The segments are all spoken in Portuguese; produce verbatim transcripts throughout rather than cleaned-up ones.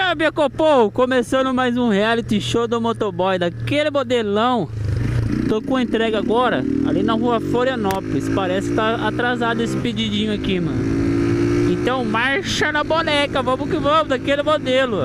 Ah, Becopou, começando mais um reality show do motoboy, daquele modelão. Tô com entrega agora, ali na rua Florianópolis. Parece que tá atrasado esse pedidinho aqui, mano. Então marcha na boneca, vamos que vamos, daquele modelo.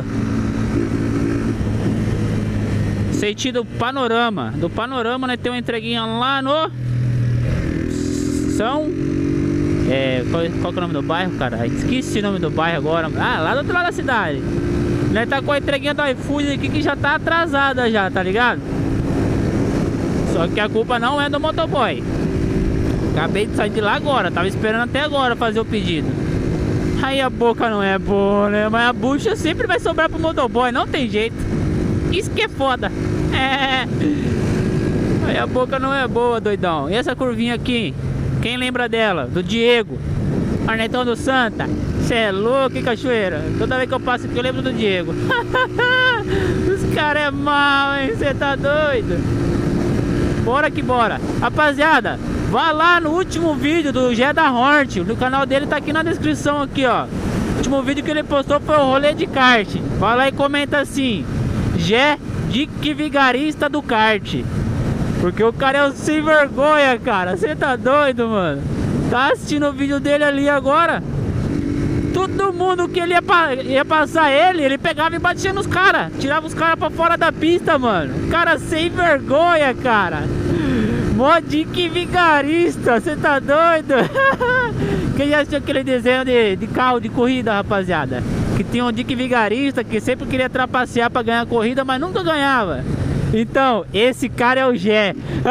Sentido Panorama. Do Panorama, né, tem uma entreguinha lá no São... É, qual, qual que é o nome do bairro, cara? Esqueci o nome do bairro agora. Ah, lá do outro lado da cidade. Né, tá com a entreguinha do iFood aqui que já tá atrasada já, tá ligado? Só que a culpa não é do motoboy. Acabei de sair de lá agora, tava esperando até agora fazer o pedido. Aí a boca não é boa, né? Mas a bucha sempre vai sobrar pro motoboy, não tem jeito. Isso que é foda. É. Aí a boca não é boa, doidão. E essa curvinha aqui? Quem lembra dela? Do Diego Arnetão do Santa. Cê é louco, hein, cachoeira? Toda vez que eu passo aqui eu lembro do Diego. Os caras é mal, hein? Cê tá doido? Bora que bora. Rapaziada, vá lá no último vídeo do Gé da Hornet. No canal dele tá aqui na descrição aqui, ó. O último vídeo que ele postou foi o rolê de kart. Vai lá e comenta assim: Gé Dick Vigarista do kart. Porque o cara é um sem vergonha, cara. Você tá doido, mano? Tá assistindo o vídeo dele ali agora. Todo mundo que ele ia, pa ia passar ele, ele pegava e batia nos caras. Tirava os caras pra fora da pista, mano. Cara sem vergonha, cara. Mó Dick Vigarista. Você tá doido? Quem já assistiu aquele desenho de, de carro de corrida, rapaziada? Que tinha um Dick Vigarista que sempre queria trapacear pra ganhar a corrida, mas nunca ganhava. Então, esse cara é o Gé.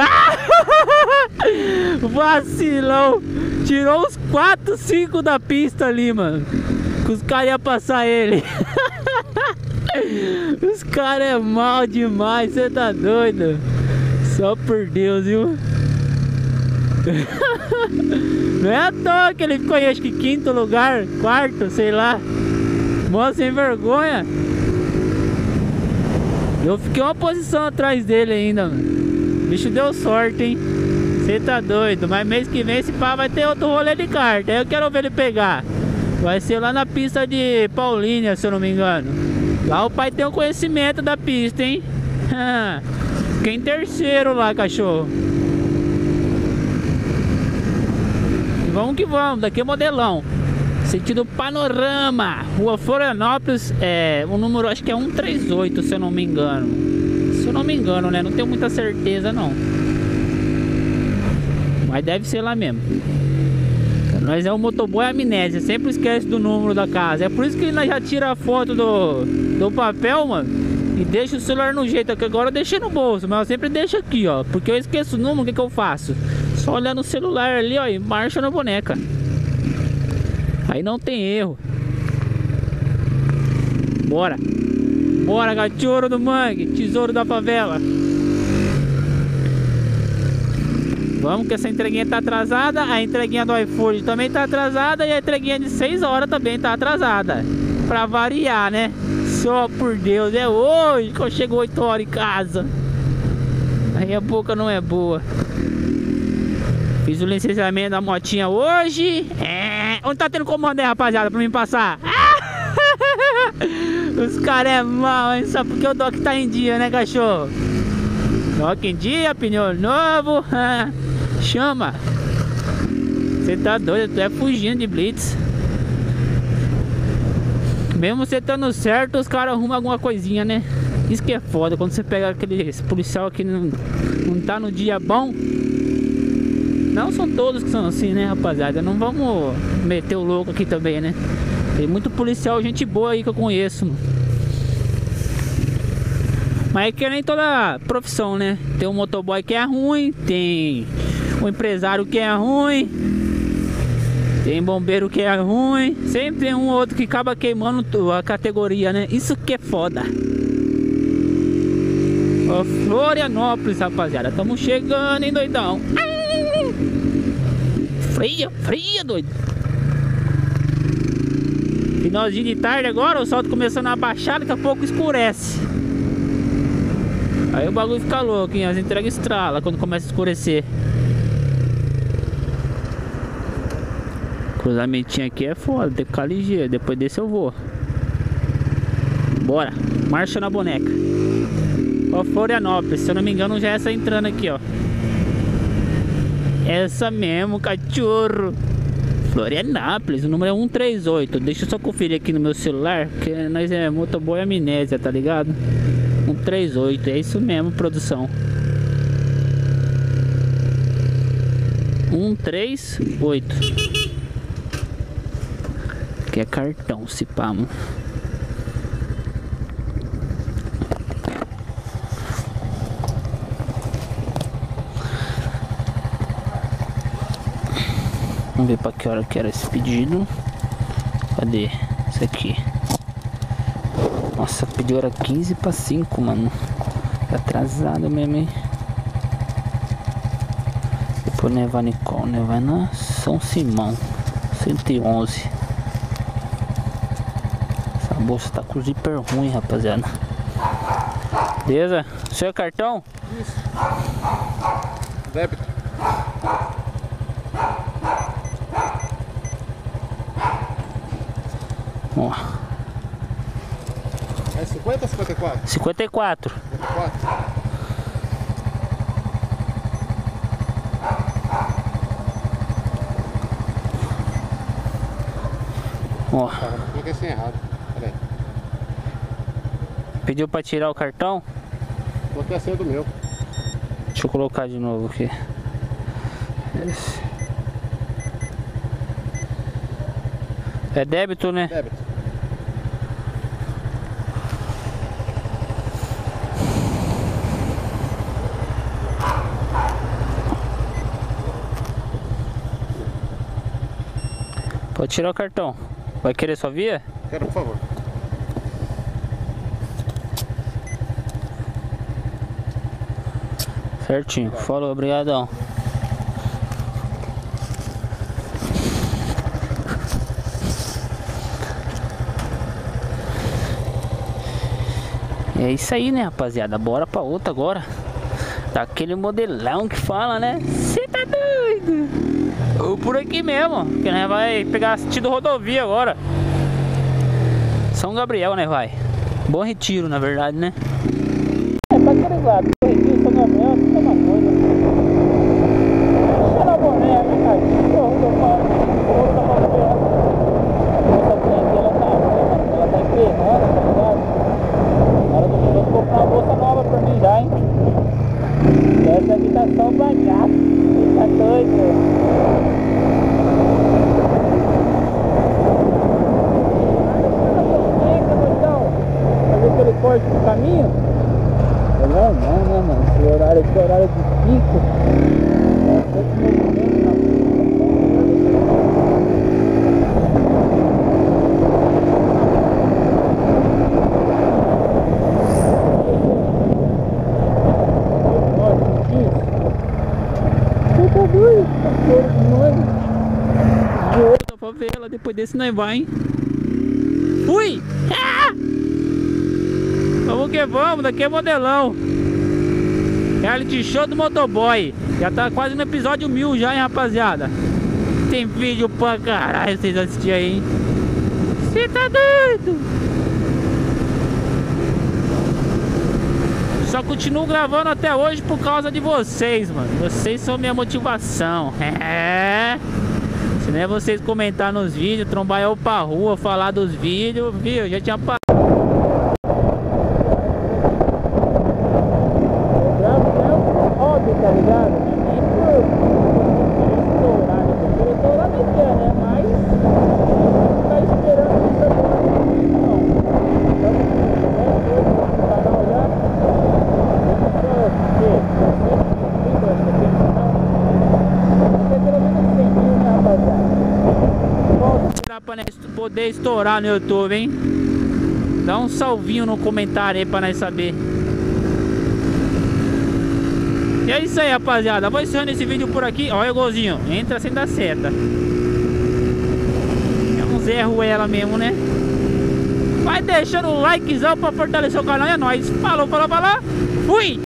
Vacilão. Tirou uns quatro, cinco da pista ali, mano. Que os caras iam passar ele. Os caras é mal demais, você tá doido? Só por Deus, viu? Não é à toa que ele ficou aí, acho que quinto lugar, quarto, sei lá. Mó sem vergonha. Eu fiquei uma posição atrás dele ainda, mano. O bicho deu sorte, hein? Você tá doido. Mas mês que vem esse pá vai ter outro rolê de kart. Aí eu quero ver ele pegar. Vai ser lá na pista de Paulínia, se eu não me engano. Lá o pai tem um conhecimento da pista, hein? Fiquei em terceiro lá, cachorro. E vamos que vamos, daqui é modelão. Sentido Panorama, rua Florianópolis, é, o número acho que é cento e trinta e oito, se eu não me engano. Se eu não me engano, né? Não tenho muita certeza, não. Mas deve ser lá mesmo. Nós é o motoboy amnésia, sempre esquece do número da casa. É por isso que nós já tira a foto do, do papel, mano, e deixa o celular no jeito. Que agora eu deixei no bolso, mas eu sempre deixo aqui, ó. Porque eu esqueço o número, o que que eu faço? Só olhar no celular ali, ó, e marcha na boneca. Aí não tem erro. Bora. Bora, cachorro do mangue, tesouro da favela. Vamos que essa entreguinha tá atrasada. A entreguinha do iFood também tá atrasada. E a entreguinha de seis horas também tá atrasada. Pra variar, né? Só por Deus, é hoje que eu chego oito horas em casa. Aí a boca não é boa. Fiz o licenciamento da motinha hoje. É... Onde tá tendo comando aí, rapaziada, pra mim passar? Os caras é mal, hein? Só porque o Doc tá em dia, né, cachorro? Doc em dia, pneu novo. Chama. Você tá doido, tu é fugindo de blitz. Mesmo você estando certo, os caras arrumam alguma coisinha, né? Isso que é foda, quando você pega aquele policial que não, não tá no dia bom. Não são todos que são assim, né, rapaziada? Não vamos meter o louco aqui também, né? Tem muito policial, gente boa aí que eu conheço, mano. Mas é que nem toda profissão, né? Tem um motoboy que é ruim, tem um empresário que é ruim, tem bombeiro que é ruim. Sempre tem um ou outro que acaba queimando a categoria, né? Isso que é foda. Ó, Florianópolis, rapaziada. Tamo chegando, hein, doidão? Fria, fria, doido. Finalzinho de tarde agora, o sol tá começando a baixar, daqui a pouco escurece. Aí o bagulho fica louco, hein? As entregas estralam quando começa a escurecer. Cruzamentinho aqui é foda, tem que ficar ligeiro. Depois desse eu vou. Bora, marcha na boneca. Ó, Florianópolis, se eu não me engano já é essa entrando aqui, ó. Essa mesmo, cachorro. Florianópolis, o número é cento e trinta e oito. Deixa eu só conferir aqui no meu celular, que nós é motoboy amnésia, tá ligado? cento e trinta e oito, é isso mesmo, produção. cento e trinta e oito. Aqui é cartão, se pá, mano. Vamos ver pra que hora que era esse pedido. Cadê? Esse aqui. Nossa, pediu era quinze para cinco, mano. Tá atrasado mesmo, hein? Depois nevar Nicole, né? Vai na São Simão. cento e onze. Essa bolsa tá com zíper ruim, rapaziada. Beleza? Seu cartão? Isso. Débito. Ó. É cinquenta ou cinquenta e quatro? cinquenta e quatro. cinquenta e quatro. Ó. Caramba, coloquei sem errado. Pera aí. Pediu pra tirar o cartão? Coloquei a senha do meu. Deixa eu colocar de novo aqui. Esse. É débito, né? Débito. Pode tirar o cartão. Vai querer sua via? Quero, por favor. Certinho. Falou, obrigadão. É isso aí, né, rapaziada? Bora pra outra agora. Daquele modelão que fala, né? Cê tá doido? Ou por aqui mesmo, que nós vai pegar sentido rodovia agora. São Gabriel, né, vai? Bom Retiro, na verdade, né? É pra aquele lado, Bom Retiro, São Gabriel, tudo é uma coisa. Deixa na boneca, cara. Outra rodovia. Essa boneca, ela tá, ela tá emperrando, tá ligado? Na hora do minuto, vou comprar uma bolsa nova pra mim já, hein? Essa aqui tá só bagaço. Você tá doido? Fazer aquele corte no caminho? Não, não, não, mano. Esse horário aqui é horário de pico. É pouco movimento na favela, depois desse nós vai, hein? Fui! Ah! Vamos que vamos, daqui é modelão. Reality show do motoboy. Já tá quase no episódio mil já, hein, rapaziada. Tem vídeo pra caralho vocês assistirem aí, hein? Você tá doido? Só continuo gravando até hoje por causa de vocês, mano. Vocês são minha motivação. É. Se não é vocês comentar nos vídeos, trombar eu pra rua, falar dos vídeos, viu? Já tinha parado. Eu gravo mesmo por hobby, tá ligado? Nem por estourar, né? Porque estourar nem quer, né? Mas não tá esperando isso agora, não. Estamos no canal já. Dá pra nós poder estourar no YouTube, hein? Dá um salvinho no comentário aí pra nós saber. E é isso aí, rapaziada. Vou encerrando esse vídeo por aqui. Olha o golzinho, entra sem dar seta. É um Zé Ruela mesmo, né? Vai deixando o likezão pra fortalecer o canal. É nóis. Falou, falou, falou. Fui!